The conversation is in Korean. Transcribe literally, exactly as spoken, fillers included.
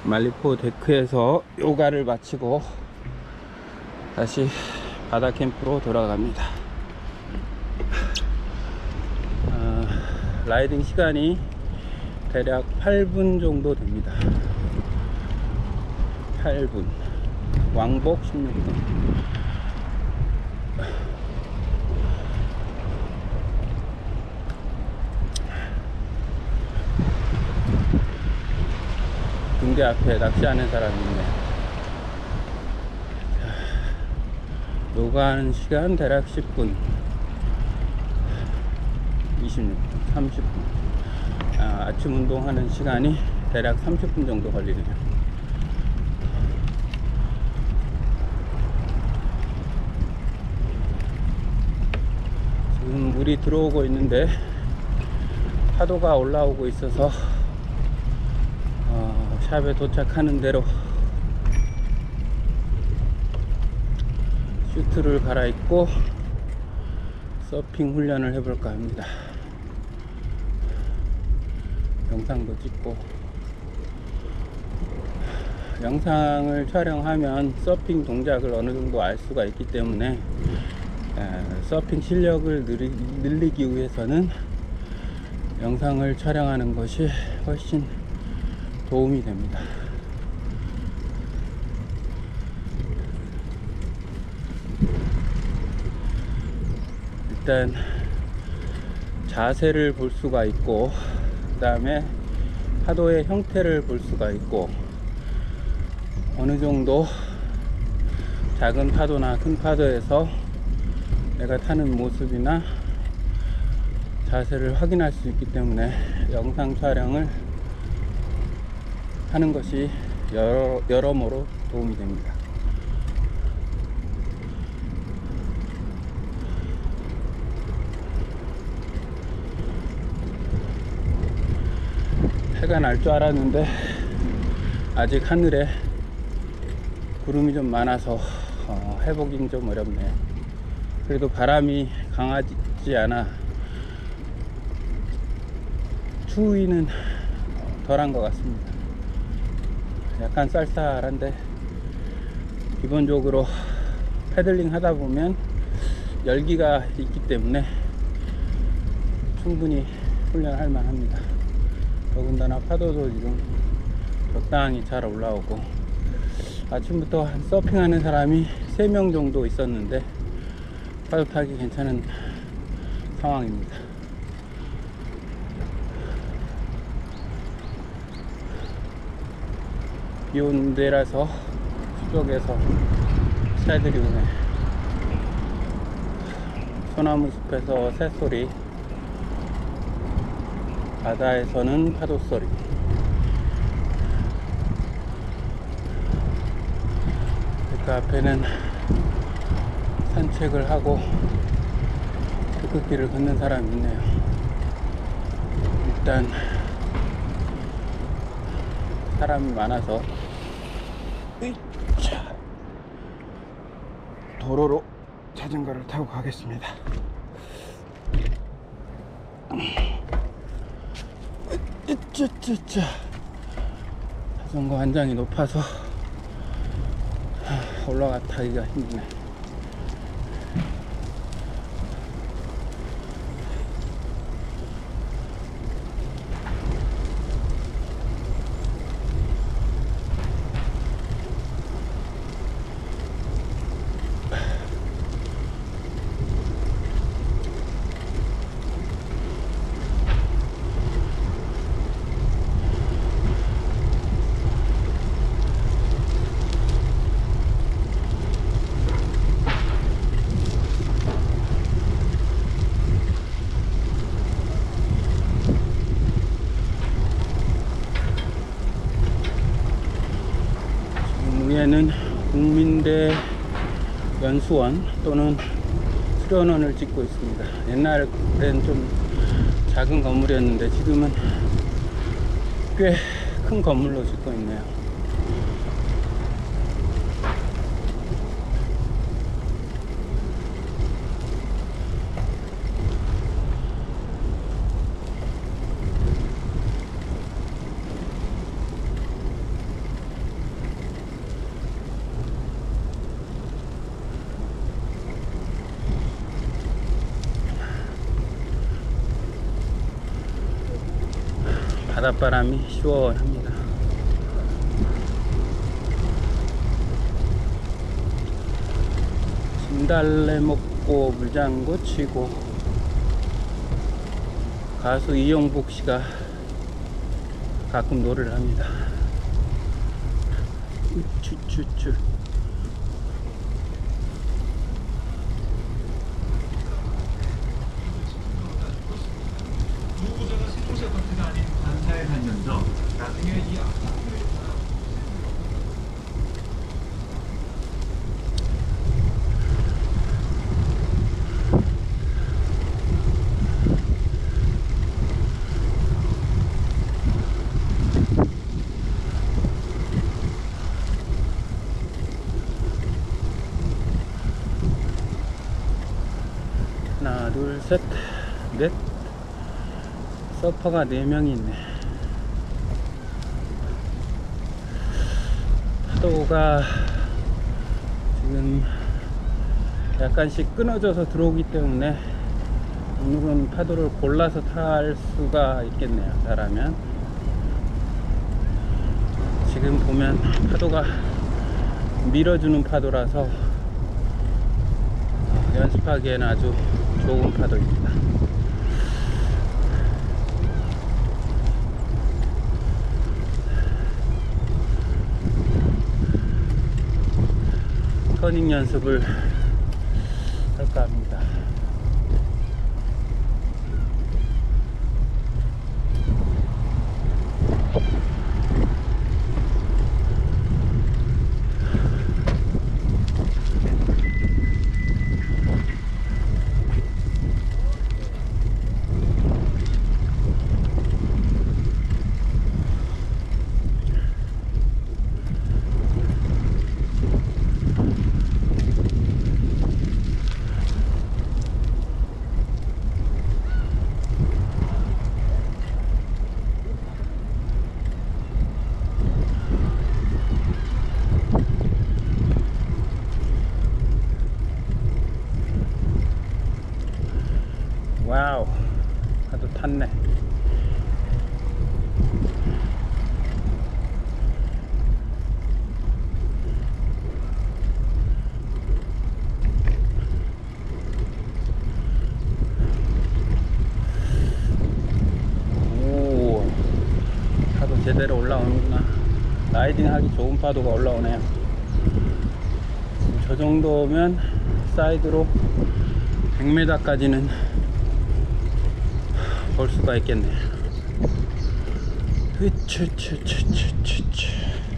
말리포 데크에서 요가를 마치고 다시 바다 캠프로 돌아갑니다. 어, 라이딩 시간이 대략 팔 분 정도 됩니다. 팔 분, 왕복 십육 분. 군대 앞에 낚시하는 사람이 있네요. 요가하는 시간 대략 십 분, 이십육 분, 삼십 분. 아, 아침 운동하는 시간이 대략 삼십 분 정도 걸리네요. 지금 물이 들어오고 있는데 파도가 올라오고 있어서 어, 샵에 도착하는 대로 슈트를 갈아입고 서핑 훈련을 해볼까 합니다. 영상도 찍고, 영상을 촬영하면 서핑 동작을 어느 정도 알 수가 있기 때문에 에, 서핑 실력을 늘리, 늘리기 위해서는 영상을 촬영하는 것이 훨씬 도움이 됩니다. 일단 자세를 볼 수가 있고, 그 다음에 파도의 형태를 볼 수가 있고, 어느 정도 작은 파도나 큰 파도에서 내가 타는 모습이나 자세를 확인할 수 있기 때문에 영상 촬영을 하는 것이 여러, 여러모로 도움이 됩니다. 해가 날 줄 알았는데 아직 하늘에 구름이 좀 많아서 어, 해보긴 좀 어렵네요. 그래도 바람이 강하지 않아 추위는 덜한 것 같습니다. 약간 쌀쌀한데, 기본적으로 패들링 하다 보면 열기가 있기 때문에 충분히 훈련할 만합니다. 더군다나 파도도 지금 적당히 잘 올라오고, 아침부터 서핑하는 사람이 세 명 정도 있었는데 파도 타기 괜찮은 상황입니다. 비 오는 데라서 수족에서 새들이 오네. 소나무 숲에서 새소리, 바다에서는 파도 소리. 그 앞에는 산책을 하고 태극기를 걷는 사람이 있네요. 일단 사람이 많아서 으이차, 도로로 자전거를 타고 가겠습니다. 으쩌쩌쩌. 자전거 한 장이 높아서 올라가 타기가 힘드네. 위에는 국민대 연수원 또는 수련원을 짓고 있습니다. 옛날엔 좀 작은 건물이었는데 지금은 꽤 큰 건물로 짓고 있네요. 바닷바람이 시원합니다. 진달래 먹고 물장구 치고. 가수 이용복 씨가 가끔 노래를 합니다. 우쭈쭈쭈. 무부자가 세종시 아파트가 아닌 관사에 살면서 나중에 이 아파트를 하나, 둘, 셋, 넷. 서퍼가 네 명이 있네. 파도가 지금 약간씩 끊어져서 들어오기 때문에 오늘은 파도를 골라서 탈 수가 있겠네요. 잘하면. 지금 보면 파도가 밀어주는 파도라서 연습하기에는 아주 좋은 파도입니다. 터닝 연습을 할까 합니다. 와우, 파도 탔네. 오, 파도 제대로 올라오는구나. 라이딩 하기 좋은 파도가 올라오네요. 저 정도면 사이드로 백 미터까지는 볼 수가 있겠네요. 으츠츠츠츠츠츠.